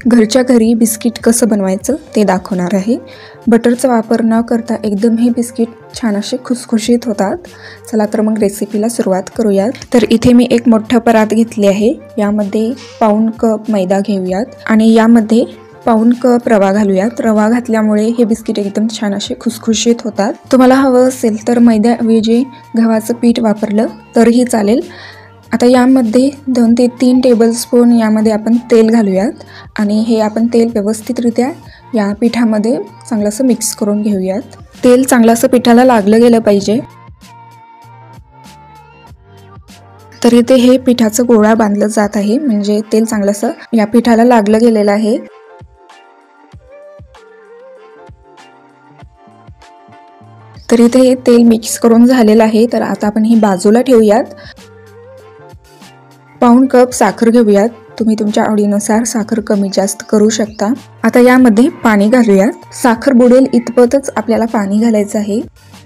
घरच्या घरी बिस्किट कसं बनवायचं ते दाखवणार आहे। बटरचा वापर न करता एकदम हे बिस्किट छान असे खुसखुशीत होतात। चला तर मग रेसिपीला सुरुवात करूयात। तर इथे मी एक मोठा परात घेतली आहे। यामध्ये पाऊण कप मैदा घेऊयात आणि यामध्ये पाऊण कप रवा घालूयात। रवा घातल्यामुळे हे बिस्किट एकदम छान असे खुसखुशीत होतात। तुम्हाला हवं असेल तर मैद्याऐवजी गव्हाचं पीठ वापरलं तरीही चालेल। आता यामध्ये 2 ते 3 टेबलस्पून यामध्ये आपण तेल घालूयात आणि हे आपण तेल व्यवस्थितरित्या या पिठामध्ये चांगलंसं मिक्स करून घेऊयात। तेल चांगलंसं पिठाला लागलं गेलं पाहिजे। तर इथे हे पिठाचं गोळा बांधलं जात आहे, म्हणजे तेल चांगलंसं या पिठाला लागलं गेलेलं आहे। तर इथे हे तेल मिक्स करून झालेलं आहे। तर आता आपण ही बाजूला ठेवूयात। पाऊण कप साखर घेऊयात। तुम्ही तुमच्या आवडीनुसार साखर कमी जास्त करू शकता। आता यामध्ये पाणी घालूयात। साखर बुडेल इतपतच आपल्याला पाणी घालायचं आहे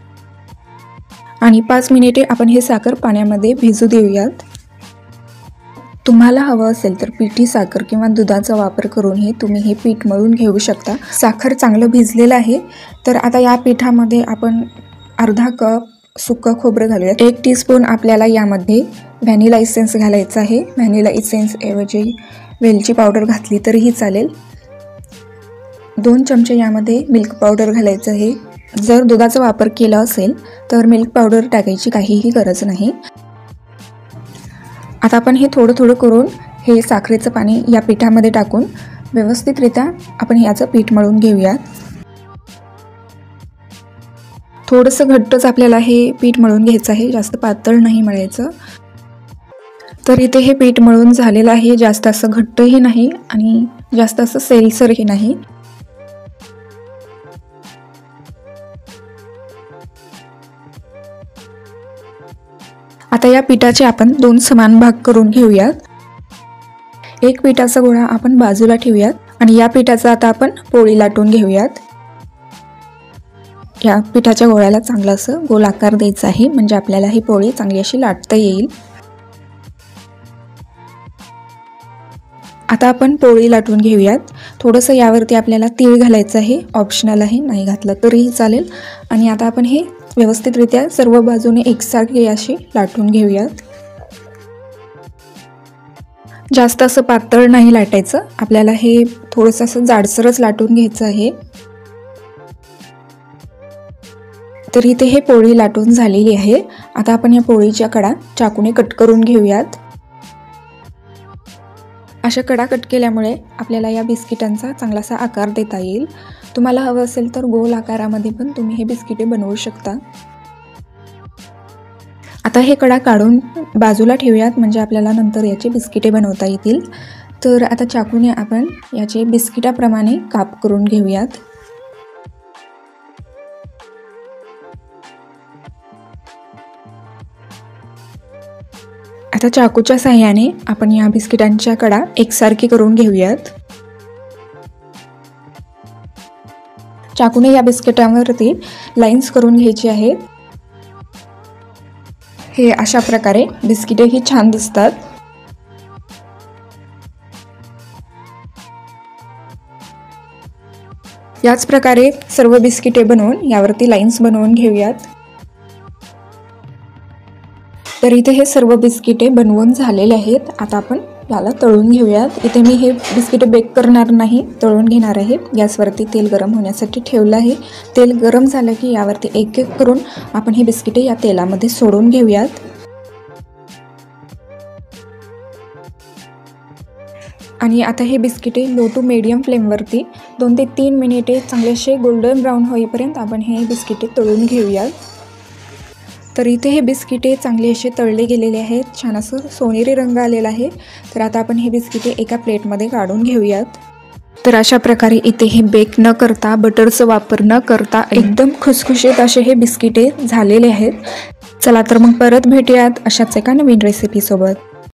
आणि 5 मिनिटे आपण हे साखर पाण्यामध्ये भिजू देऊयात। तुम्हाला हवं असेल तर पिठी साखर किंवा दुधाचा वापर करूनही तुम्ही हे पीठ मळून घेऊ शकता। साखर चांगलं भिजलेलं आहे। तर आता या पिठामध्ये आपण अर्धा कप सुक्का खोबरं घालूयात। 1 टीस्पून आपल्याला यामध्ये व्हॅनिला इसेन्स घालायचा आहे। व्हॅनिला इसेन्स ऐवजी वेलची पावडर घातली तरीही चालेल। 2 चमचे यामध्ये मिल्क पावडर घालायचं आहे। जर दुधाचा वापर केला असेल तर मिल्क पावडर टाकायची काहीही गरज नाही। आता आपण हे थोडं थोडं करून हे साखरेचं पाणी या पिठामध्ये टाकून व्यवस्थितरित्या आपण याचं पीठ मळून घेऊयात। थोडंसं घट्टच आपल्याला हे पीठ मळून घ्यायचं आहे, जास्त पातळ नाही मळायचं। तर इथे हे पीठ मळून झालेलं आहे। जास्त असं घट्टही नाही आणि जास्त असं सैलसरही नाही। आता या पिठाचे आपण 2 समान भाग करून घेऊयात। एक पिठाचा गोळा आपण बाजूला ठेवूयात आणि या पिठाचा आता आपण पोळी लाटून घेऊयात। या पिठाच्या गोळ्याला चांगला असं गोल आकार द्यायचा आहे, म्हणजे आपल्याला ही पोळी चांगली अशी लाटता येईल। आता आपण पोळी लाटून घेऊयात। थोडंसं यावरती आपल्याला तीळ घालायचं आहे, ऑप्शनल आहे, नाही घातलं तरीही चालेल। आणि आता आपण हे व्यवस्थितरित्या सर्व बाजूने एकसारखे अशी लाटून घेऊयात। जास्त असं पातळ नाही लाटायचं, आपल्याला हे थोडंसं असं जाडसरच लाटून घ्यायचं आहे। तर इथे हे पोळी लाटून झालेली आहे। आता आपण या पोळीच्या कडा चाकूने कट करून घेऊयात। अशा कडा कट केल्यामुळे आपल्याला या बिस्किटांचा चांगलासा आकार देता येईल। तुम्हाला हवं असेल तर गोल आकारामध्ये पण तुम्ही हे बिस्किटे बनवू शकता। आता हे कडा काढून बाजूला ठेवूयात, म्हणजे आपल्याला नंतर याचे बिस्किटे बनवता येतील। तर आता चाकूने आपण याचे बिस्किटाप्रमाणे काप करून घेऊयात। आता चाकूच्या साहाय्याने आपण या बिस्किटांच्या कडा एकसारखी करून घेऊयात। चाकूने या बिस्किटांवरती लाईन्स करून घ्यायची आहेत। हे अशा प्रकारे बिस्किटेही छान दिसतात। याच प्रकारे सर्व बिस्किटे बनवून यावरती लाईन्स बनवून घेऊयात। तर इथे हे सर्व बिस्किटे बनवून झालेले आहेत। आता आपण याला तळून घेऊयात। इथे मी हे बिस्किटे बेक करणार नाही, तळून घेणार आहे। गॅसवरती तेल गरम होण्यासाठी ठेवलं आहे। तेल गरम झालं की यावरती एक एक करून आपण हे बिस्किटे या तेलामध्ये सोडून घेऊयात। आणि आता हे बिस्किटे लो टू मीडियम फ्लेमवरती 2 ते 3 मिनिटे चांगलेसे गोल्डन ब्राऊन होईपर्यंत आपण हे बिस्किटे तळून घेऊयात। तर इथे हे बिस्किटे चांगले असे तळले गेलेले आहेत, छान असं सोनेरी रंग आलेला आहे। तर आता आपण हे बिस्किटे एका प्लेटमध्ये काढून घेऊयात। तर अशा प्रकारे इथे हे बेक न करता, बटरचा वापर न करता एकदम खुसखुशीत असे हे बिस्किटे झालेले आहेत। चला तर मग परत भेटूयात अशाच एका नवीन रेसिपी सोबत।